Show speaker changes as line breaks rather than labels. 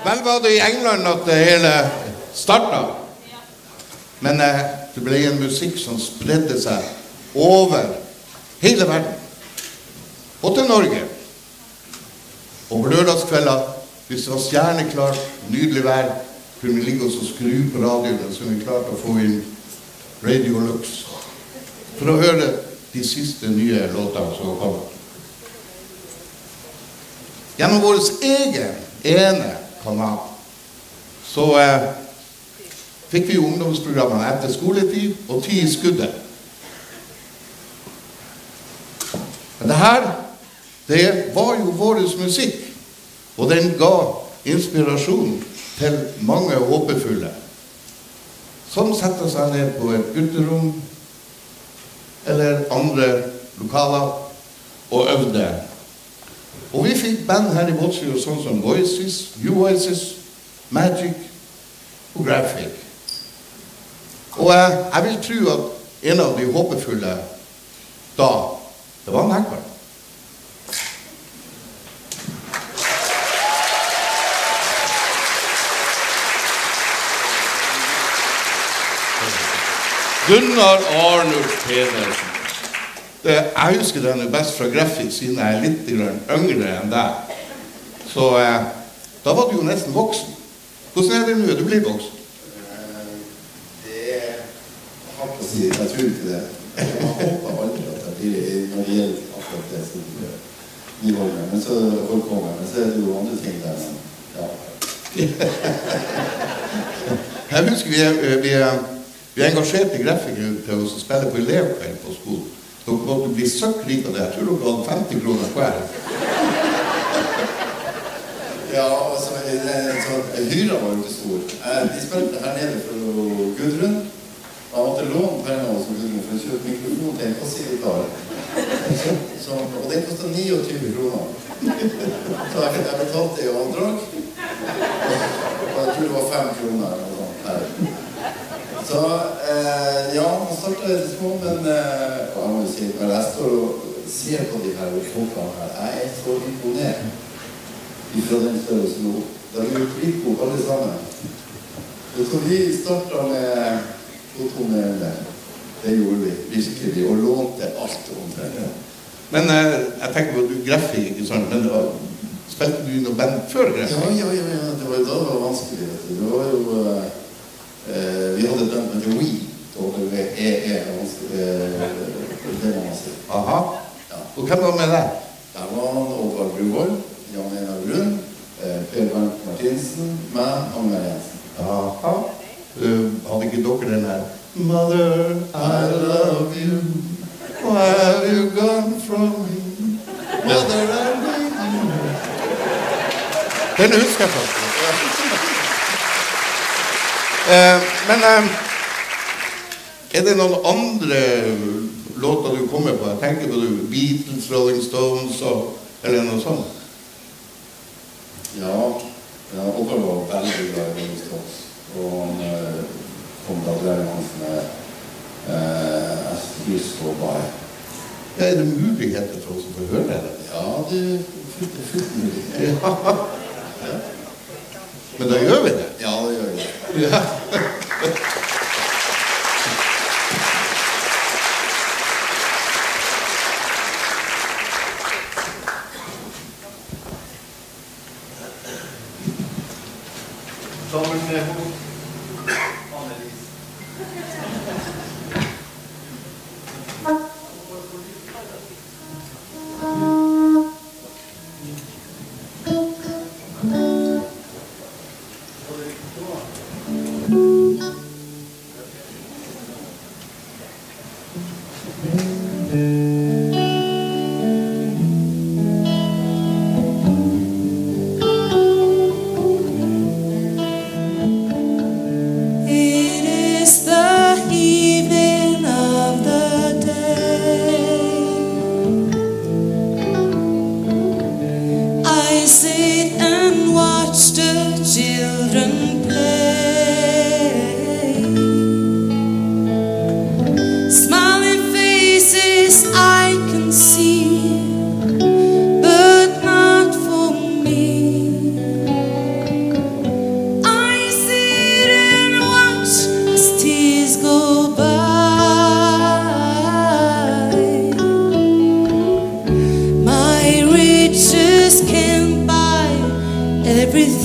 Vel var det i England at det hele startet. Men det ble en musikk som spredde seg over hele verden. Og til Norge. Og på lørdagskvelder, hvis det var stjerneklart, nydelig vær, kunne vi ligge oss og skru på radioen, så vi klarte å få inn Radio Lux for å høre de siste nye låtene som kom. Gjennom vår ene kanal så fikk vi ungdomsprogrammene etter skoletid og 10 i skuddet. Men det her, det var jo vår musikk, og den ga inspirasjon til mange håpefulle som setter seg ned på et gutterom eller andre lokaler og øvde. Og vi fikk band her i Båtsfjord sånn som Voices, U-Voices, Magic og Graphic. Og jeg vil tro at en av de håpefulle da, det var Nekvar. Gunnar Arnulf Pedersen. Jeg husker den best fra Graphic, siden jeg litt yngre enn deg. Så da var du jo nesten voksen. Hvordan det nå? Du blir voksen?
Det hardt å si. Jeg tror ikke det. Jeg håper aldri at jeg blir når det gjelder akkurat det store nivået. Men så holdt på med. Men så det jo andre ting der.
Jeg husker vi engasjerte grafikere til å spille på elevkveld på skolen. Dere måtte bli søkkrik av det. Jeg tror dere hadde 50 kroner hver.
Ja, altså, hyra var jo ikke stor. De spilte her nede for Gudrun. Jeg måtte låne penger hos Gudrun for å kjøpe mikrofon til en kassivitar. Og den kostet 29 kroner. Så jeg betalte det i avdrag. Og jeg tror det var 5 kroner eller noe sånt her. Så, ja, man startet litt små, men jeg må jo si, når jeg står og ser på de her folkene her, jeg er så imponert fra den størrelse nå. Det har vi gjort litt på alle sammen. Så vi startet med fotomeldene. Det gjorde vi virkelig, og lånte alt om det.
Men jeg tenker på at du Graphic, ikke sant? Men spilte du noe band før Graphic?
Ja, det var jo da det var vanskelig, vet du. Det var jo... vi hadde den med The Wii, og det er vanskelig, det må man si.
Aha. Ja. Og hvem var med der?
Der var Oddvar Bruvoll, Jan Einar Brun, Per Bernt Martinsen, meg, Agnar Jensen.
Aha. Hadde ikke dere den her? Mother, I love you, why have you gone from me? Mother, I need you. Den husker jeg faktisk. Men det noen andre låter du kommer på? Jeg tenker på Beatles, Rolling Stones eller noe sånt.
Ja, Oddvar var veldig glad i Rolling Stones. Og han kom da drev hans med As the Years Go By.
Ja, det muligheter for oss å få høre det?
Ja, det er fullt mulig.
Ja. Men da gjør vi det?
Ja, det gjør vi.
Ja.
Sammen med
breathe